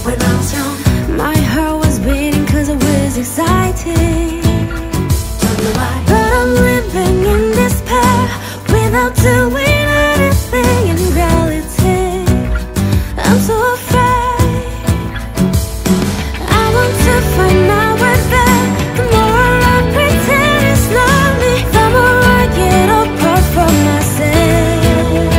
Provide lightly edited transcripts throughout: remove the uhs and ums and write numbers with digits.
when Namjong. My heart was beating cause I was excited. Don't know why, but I'm living in despair without doing anything in reality. I'm so afraid. I want to find my way back. The more I pretend it's not me, the more I get apart from myself.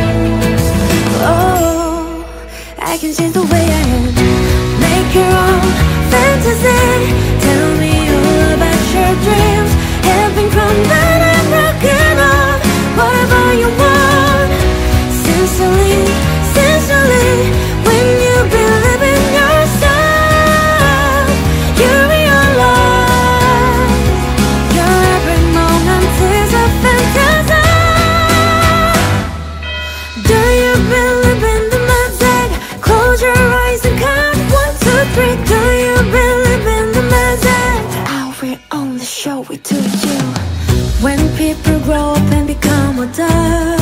Oh, I can change the way I am. Make your own fantasy. Tell me all about your dreams. Having crumbled and broken up. Whatever you want. Sincerely, sincerely. When you believe in yourself, you realize your every moment is a fantasy. Do you believe in the magic? Close your eyes and count 1, 2, 3. Do you believe in the magic? I will only show it to you when people grow up and become adults.